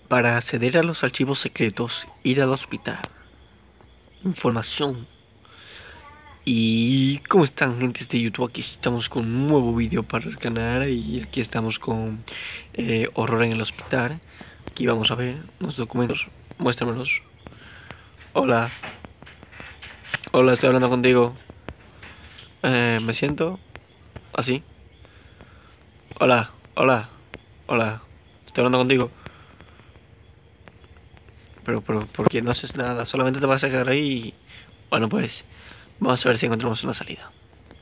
Para acceder a los archivos secretos, ir al hospital. Información. Y ¿cómo están, gentes de YouTube? Aquí estamos con un nuevo vídeo para el canal. Y aquí estamos con horror en el hospital. Aquí vamos a ver los documentos. Muéstramelos. Hola. Hola, estoy hablando contigo. Me siento así. Hola, hola, hola. Estoy hablando contigo. Pero, ¿por qué no haces nada? Solamente te vas a quedar ahí y... Bueno, pues vamos a ver si encontramos una salida.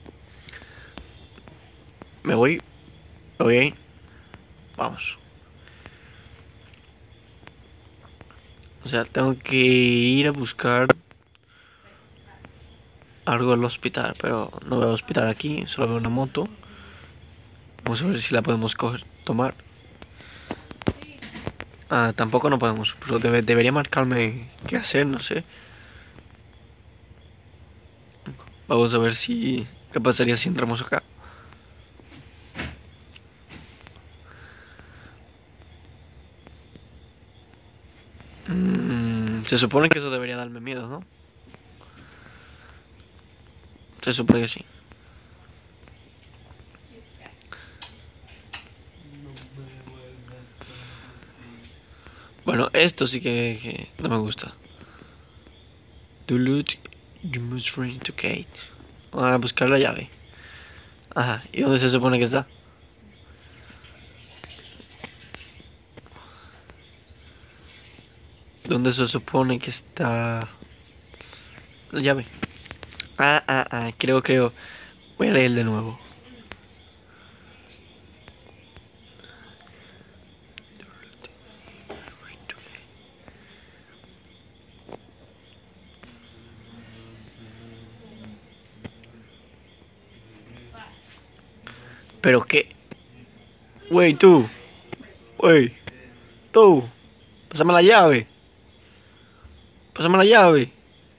Me voy. Ok. Vamos. O sea, tengo que ir a buscar algo al hospital, pero no veo hospital aquí, solo veo una moto. Vamos a ver si la podemos coger, tomar. Ah, tampoco no podemos, pero debería marcarme qué hacer, no sé. Vamos a ver si... ¿Qué pasaría si entramos acá? Se supone que eso debería darme miedo, ¿no? Se supone que sí. Bueno, esto sí que no me gusta. To loot, you must ring to Kate. Vamos a buscar la llave. Ajá, ¿y dónde se supone que está? ¿Dónde se supone que está la llave? Creo. Voy a leer de nuevo. ¿Pero qué? Wey, tú. Wey, tú. Pásame la llave. Pásame la llave.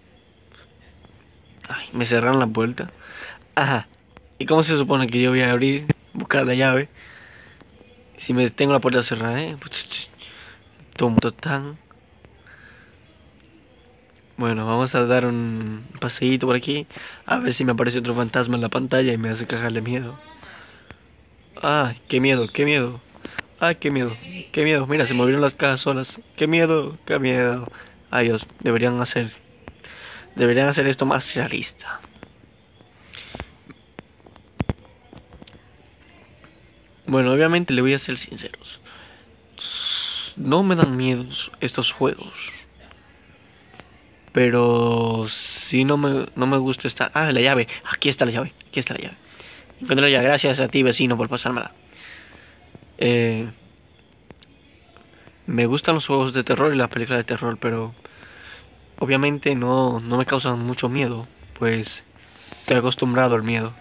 Ay, me cerraron la puerta. Ajá. ¿Y cómo se supone que yo voy a abrir, buscar la llave? Si me tengo la puerta cerrada, ¿eh? Tonto tan. Bueno, vamos a dar un paseíto por aquí. A ver si me aparece otro fantasma en la pantalla y me hace cagarle miedo. Ay, qué miedo, qué miedo. Ay, qué miedo, qué miedo. Mira, se movieron las cajas solas. Qué miedo, qué miedo. Ay, Dios, deberían hacer esto más realista. Bueno, obviamente le voy a ser sinceros. No me dan miedo estos juegos. Pero sí no me gusta estar... Ah, la llave. Aquí está la llave. Aquí está la llave. Encontré la llave. Gracias a ti, vecino, por pasármela. Me gustan los juegos de terror y las películas de terror, pero obviamente no me causan mucho miedo, pues estoy acostumbrado al miedo.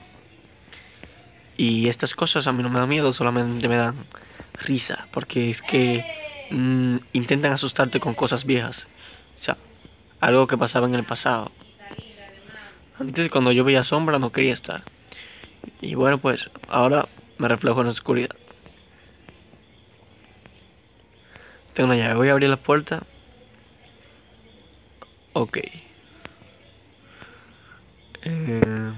Y estas cosas a mí no me dan miedo, solamente me dan risa, porque es que intentan asustarte con cosas viejas. O sea, algo que pasaba en el pasado. Antes, cuando yo veía sombra, no quería estar. Y bueno, pues ahora me reflejo en la oscuridad. Tengo una llave, voy a abrir la puerta. Ok. Eh,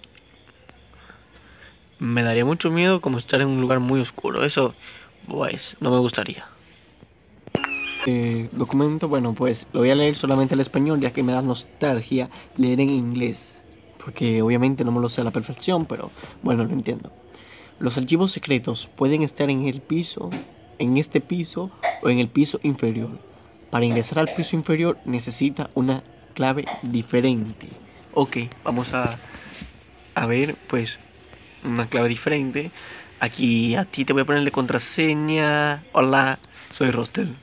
Me daría mucho miedo como estar en un lugar muy oscuro. Eso, pues, no me gustaría. Documento, bueno, pues lo voy a leer solamente al español, ya que me da nostalgia leer en inglés. Porque obviamente no me lo sé a la perfección, pero bueno, lo entiendo. Los archivos secretos pueden estar en el piso, en este piso o en el piso inferior. Para ingresar al piso inferior necesita una clave diferente. Ok, vamos a ver, pues, una clave diferente. Aquí a ti te voy a poner de contraseña. Hola, soy Rostel.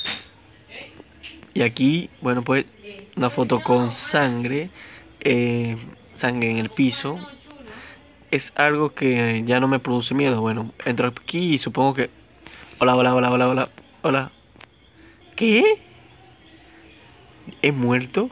Y aquí, bueno, pues una foto con sangre. Sangre en el piso. Es algo que ya no me produce miedo. Bueno, entro aquí y supongo que... Hola, hola, hola, hola, hola. Hola. ¿Qué? ¿He muerto?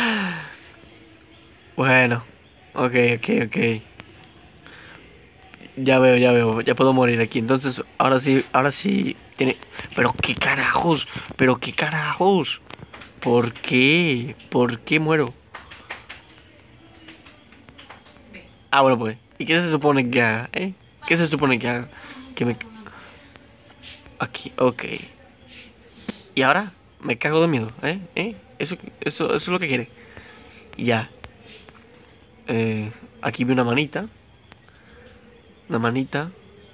Bueno, ok. ya veo, ya puedo morir aquí. Entonces, ahora sí tiene. Pero qué carajos. ¿Por qué? ¿Por qué muero? Ah, bueno, pues. ¿Y qué se supone que haga, eh? ¿Qué se supone que haga? Que me. Aquí, ok. Y ahora me cago de miedo, ¿eh? ¿Eh? Eso es lo que quiere. Ya. Aquí vi una manita. Una manita.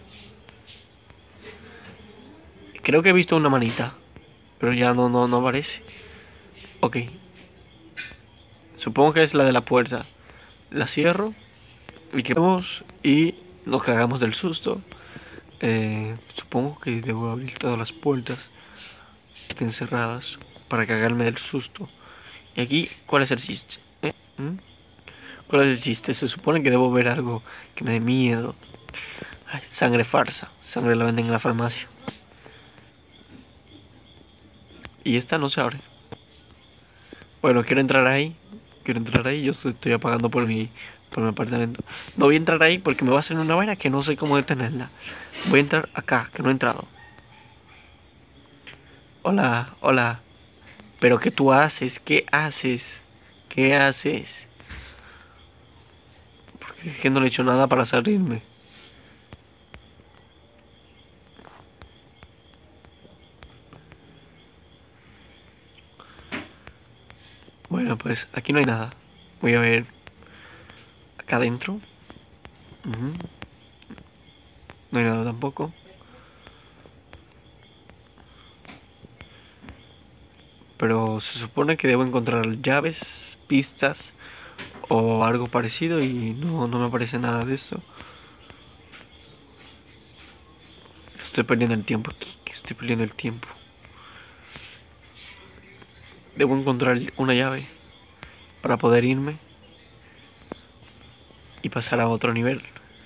Creo que he visto una manita. Pero ya no aparece. Ok. Supongo que es la de la puerta. La cierro. Y que vemos. Y nos cagamos del susto. Supongo que debo abrir todas las puertas que estén cerradas. Para cagarme del susto. Y aquí, ¿cuál es el chiste? ¿Mm? ¿Cuál es el chiste? Se supone que debo ver algo que me dé miedo. Ay, sangre farsa. Sangre la venden en la farmacia. Y esta no se abre. Bueno, quiero entrar ahí. Quiero entrar ahí. Yo estoy pagando por mi apartamento. No voy a entrar ahí porque me va a hacer una vaina que no sé cómo detenerla. Voy a entrar acá, que no he entrado. Hola, hola. ¿Pero qué tú haces? ¿Qué haces? ¿Qué haces? Porque es que no le he hecho nada para salirme. Bueno, pues aquí no hay nada. Voy a ver acá adentro. Ujú. No hay nada tampoco. Pero se supone que debo encontrar llaves, pistas o algo parecido y no me aparece nada de eso. Estoy perdiendo el tiempo aquí, que estoy perdiendo el tiempo. Debo encontrar una llave para poder irme y pasar a otro nivel.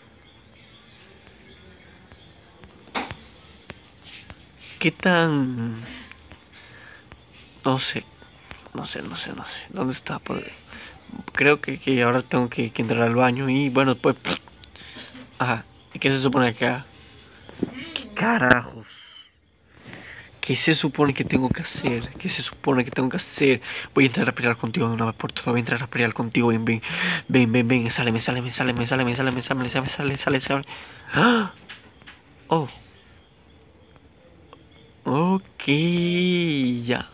¿Qué tan...? No sé, no sé. ¿Dónde está? Creo que ahora tengo que entrar al baño y bueno, pues... Ajá, ¿y qué se supone que haga? ¿Qué carajos? ¿Qué se supone que tengo que hacer? ¿Qué se supone que tengo que hacer? Voy a entrar a pelear contigo de una vez por todas. Voy a entrar a pelear contigo. Ven. Sale. ¡Ah! Oh. Ok, ya.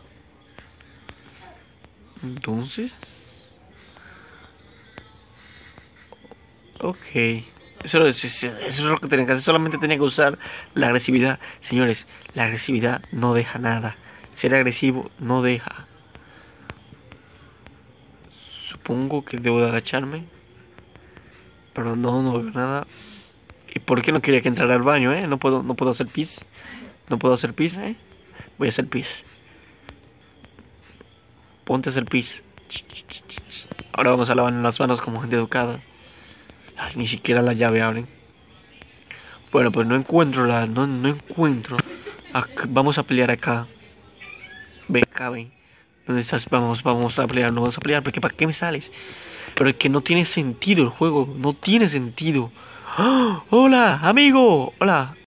Entonces... Ok. Eso es lo que tenía que hacer. Solamente tenía que usar la agresividad. Señores, la agresividad no deja nada. Ser agresivo no deja. Supongo que debo de agacharme. Pero no veo nada. ¿Y por qué no quería que entrara al baño, no puedo hacer pis. No puedo hacer pis, Voy a hacer pis. Ponte a hacer pis. Ahora vamos a lavar las manos como gente educada. Ay, ni siquiera la llave abren. Bueno, pues no encuentro no encuentro. Vamos a pelear acá. Ven acá, ven. ¿Dónde estás? Vamos a pelear, no vamos a pelear, porque ¿para qué me sales? Pero es que no tiene sentido el juego, no tiene sentido. ¡Oh! ¡Hola, amigo! Hola.